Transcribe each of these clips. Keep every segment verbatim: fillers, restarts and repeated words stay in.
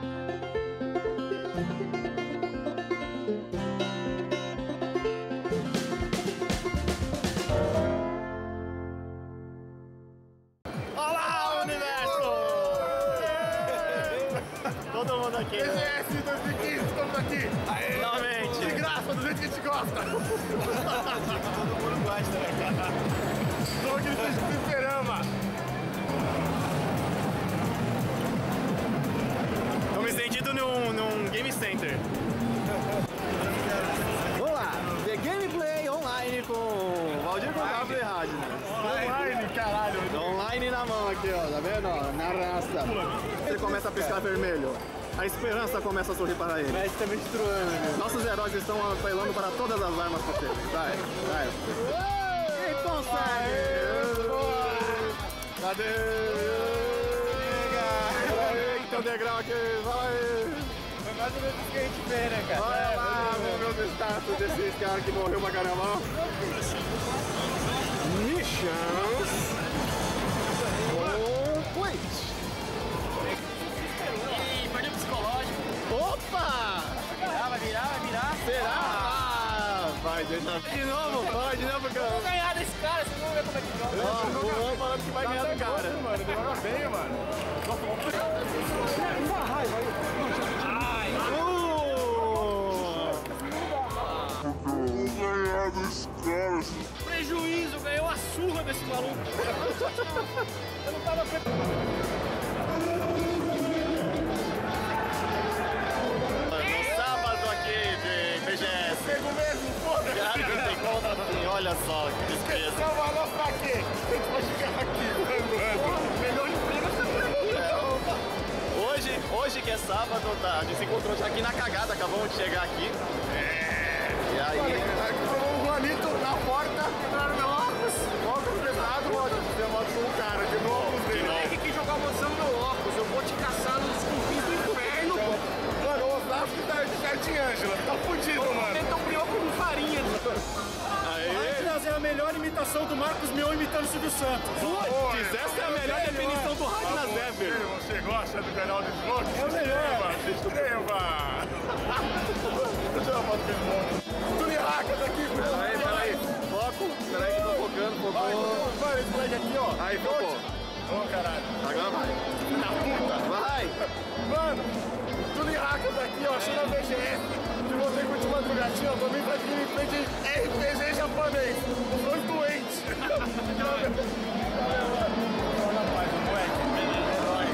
Olá, universo! Todo mundo aqui. P G S dois mil e quinze, estamos aqui. Aê. Finalmente. De graça, do jeito que a gente gosta. Todo mundo gosta, né, cara? Só que ele de fliperama. Tô me sentindo num, num Game Center. Vamos lá, The Gameplay Online com o Valdir Gonçalves e Rádio. Online, caralho. Online na mão aqui, ó, tá vendo? Ó, na raça. Ele começa a piscar vermelho. A esperança começa a sorrir para ele. Mas tá me destruindo, né? Nossos heróis estão apelando para todas as armas possíveis. Vai, vai. Quem consegue? Cadê? Tem um degrau aqui, vai aí. Foi mais ou menos isso que a gente vê, né, cara? Olha lá, vamos ver os status desses caras que morreu pra caramba. Missions. Complete. Ih, perdeu o psicológico. Opa! Vai virar, vai virar, vai virar. Será? Ah, vai, de novo. De novo, vai, de novo, cara. Vou ganhar desse cara, vocês vão ver como é que joga. Ó, o Juan falando que vai ganhar do cara. Mano, ele joga bem, mano. Ai, Uh! Ganhar dos caras. prejuízo, ganhou a surra desse maluco. Eu não tava preparado. No sábado aqui de P G S. Pego mesmo, foda-se. Cara, não tem conta assim, olha só que despesa. Não, valor pra quê? A gente vai ficar aqui, voando. Melhor emprego essa Hoje, hoje que é sábado, tá? A gente se encontrou já aqui na cagada, acabamos de chegar aqui. É. E aí? Falou o Juanito na porta, entraram no óculos. Óculos pesado, óculos. Você moto com o cara, de novo óculos dele. Tem que jogar moção no óculos, eu vou te caçar nos confins do inferno, pô. Mano, o Osasco tá de Jardim Ângela, tá fudido, mano. Tentam brioco com farinha. Aí, trazer a melhor imitação do Marcos Mion imitando o Silvio Santos. putz, essa é a melhor definição do rádio na Zephyr. Você gosta do canal do Smoke? É o melhor. Se inscreva. Deixa eu foto com o Smoke. Tony Haka tá aqui, filho. Peraí, peraí, foco, peraí que eu tô focando, Vai, focou. vai, esse moleque aqui, ó. Aí, focou. Ô, caralho. Agora vai. Na puta. Vai! Mano, Tony Haka tá aqui, ó, achando a V G S. Se você curte uma jogatina, eu também faz gameplay de R P G japonês. Os dois doentes. Olha a paz, moleque. É nóis.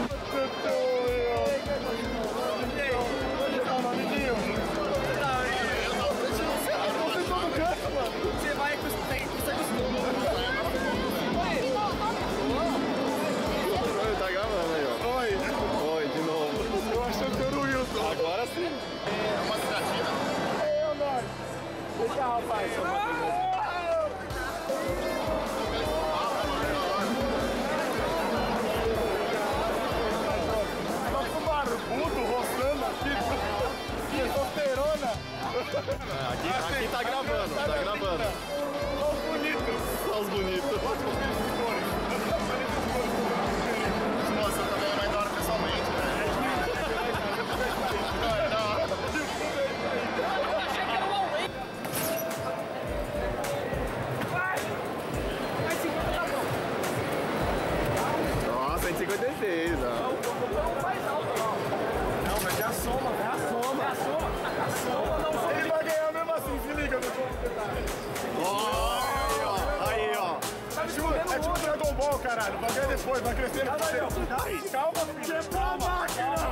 Onde tá o nomezinho? Você vai acostumar, você acostuma. Tá gravando aí, ó. Oi. Oi, de novo. Eu achando que era o Wilson. Agora sim. É uma cidadina. É, o nome. Vem cá, rapaz. Tá com barbudo roçando aqui. Testosterona. Aqui, aqui tá gravando, tá gravando. Olha os bonitos. Só os bonitos. Nossa, também é mais da hora pessoalmente, né? Achei que era o Huawei. Vai! Vai cinquenta tá bom. Nossa, cento e cinquenta e seis, ó. Não faz alto, não. Não, mas é a soma, é a soma. É a soma. A soma não foi. Ele vai ganhar mesmo assim, se liga no como que tá. Aí, ó. Aí, ó. É tipo, é tipo Dragon Ball, caralho. Vai ganhar depois, vai crescer no céu. Calma, filho. Quebrou a máquina!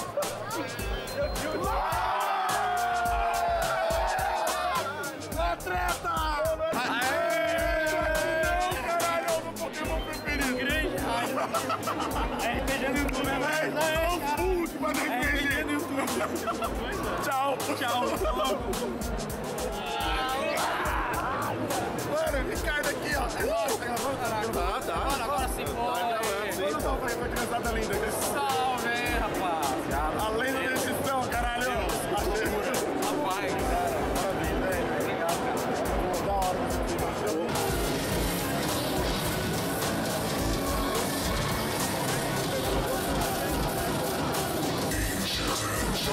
Na treta! Aê! Não, caralho, é o meu Pokémon preferido. Grande raio. R P G no YouTube, né? É o Hulk, mano, R P G no YouTube. Tchau. Tchau. Mano, Ricardo aqui, ó. É nóis, tá gravando, caralho? Tá, tá. Agora, agora sim, Tá pode. gravando, sim. Manda um salve aí pra criançada linda. Salve, rapaziada. A lenda da edição, caralho. Rapaz, Parabéns, velho. obrigado, cara. Pô, da hora você aqui, mano.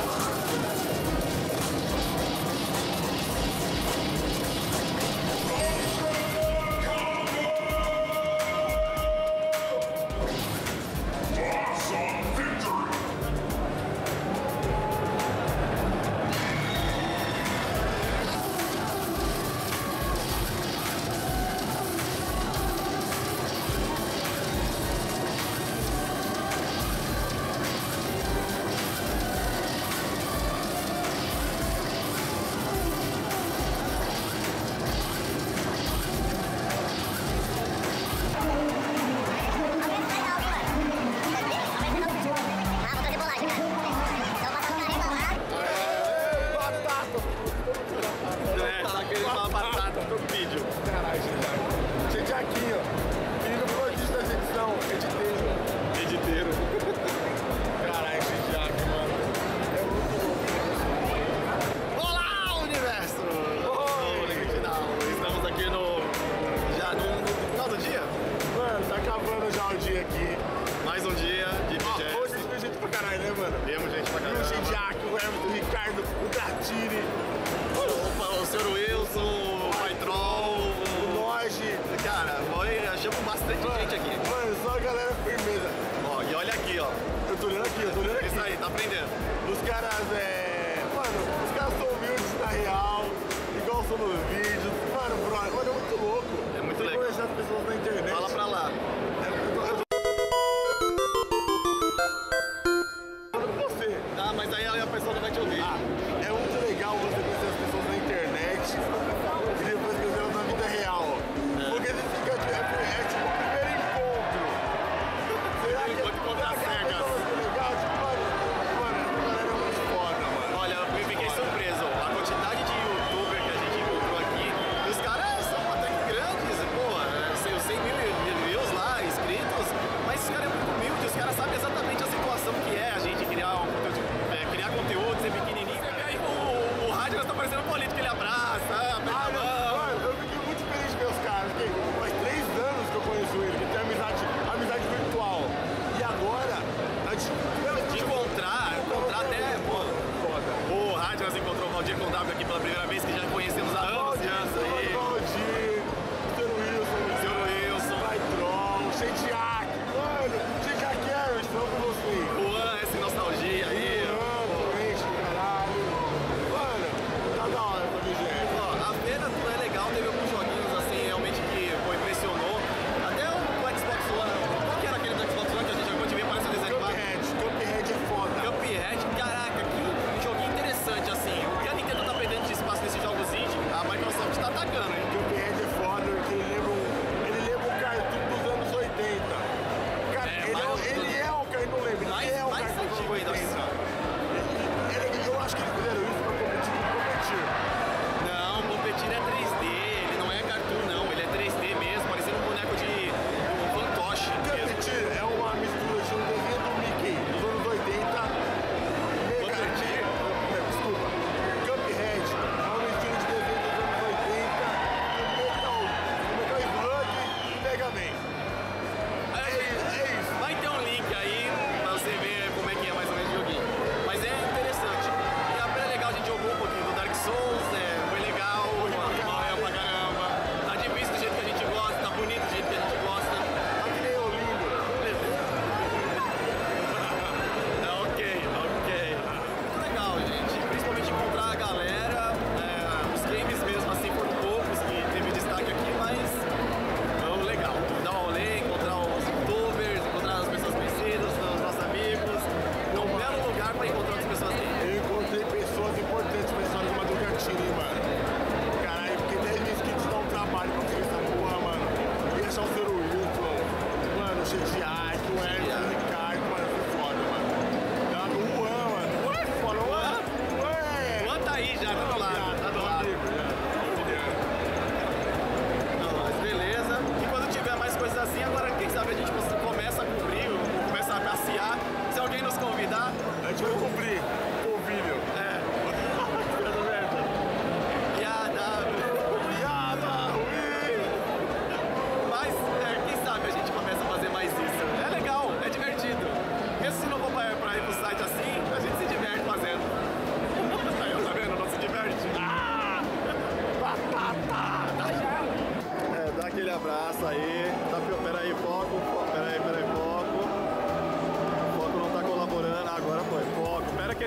Mesmo se não for pra, pra ir pro site assim, a gente se diverte fazendo.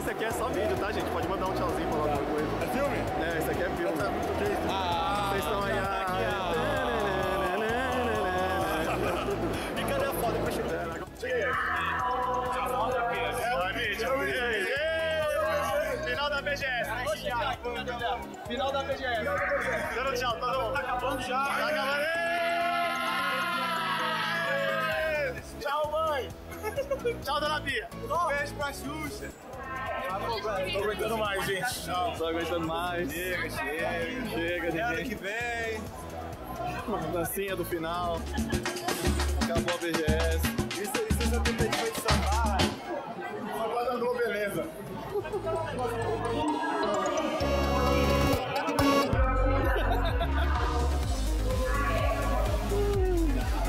esse aqui é só vídeo, tá, gente? Pode mandar um tchauzinho pra alguma coisa. É filme? É, esse aqui é filme. Ah, Vocês estão aí. E cadê a foto? Depois chega. Final da B G S. Final da B G S. Dando tchau, todo mundo. Tá acabando já. Tá acabando. Tchau, mãe. Tchau, dona Bia. Beijo pra Xuxa. Tô aguentando mais, gente. Não. Tô aguentando mais. Chega, chega. Chega, Ano gente. que vem. Dancinha do final. Acabou a B G S. Isso, isso é essa tentativa de sambar. Agora andou, beleza.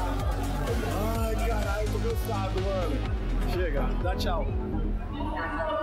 Ai, caralho, tô cansado, mano. Chega, dá tchau.